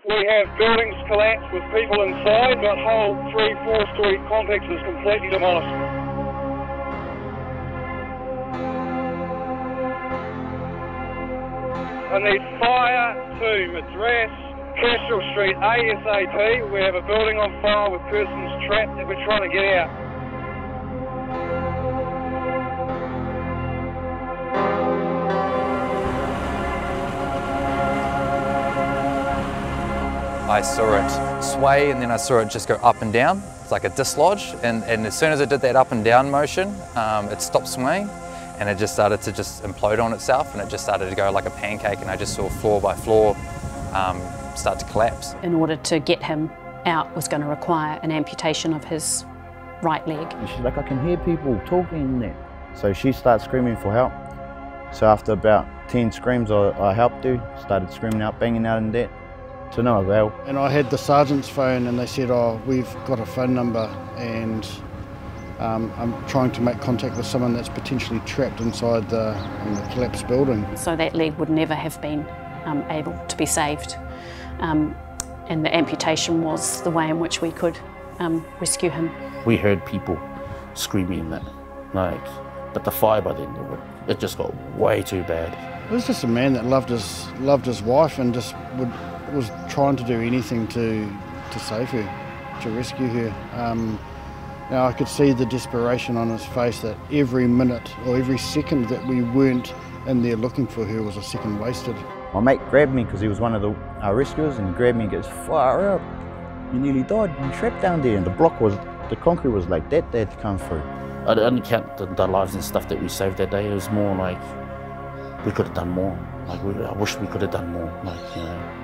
We have buildings collapsed with people inside, but whole 3-4 story complexes completely demolished. I need fire to Madras, Kestrel Street, ASAP. We have a building on fire with persons trapped that we're trying to get out. I saw it sway and then I saw it just go up and down. It's like a dislodge, and as soon as it did that up and down motion, it stopped swaying and it just started to implode on itself, and it just started to go like a pancake, and I just saw floor by floor start to collapse. In order to get him out was going to require an amputation of his right leg. And she's like, I can hear people talking in there. So she starts screaming for help. So after about 10 screams, I helped her, started screaming out, banging out in that. To no avail. And I had the sergeant's phone and they said, oh, we've got a phone number and I'm trying to make contact with someone that's potentially trapped inside the collapsed building. So that leg would never have been able to be saved. And the amputation was the way in which we could rescue him. We heard people screaming that, but the fire by then, it just got way too bad. It was just a man that loved his wife and just was trying to do anything to save her, to rescue her. Now I could see the desperation on his face, that every minute or every second that we weren't in there looking for her was a second wasted. My mate grabbed me because he was one of the rescuers, and he grabbed me and goes, fire up, you nearly died, you trapped down there. And the concrete was like that, they had to come through. I didn't count the lives and stuff that we saved that day. It was more like we could have done more. I wish we could have done more,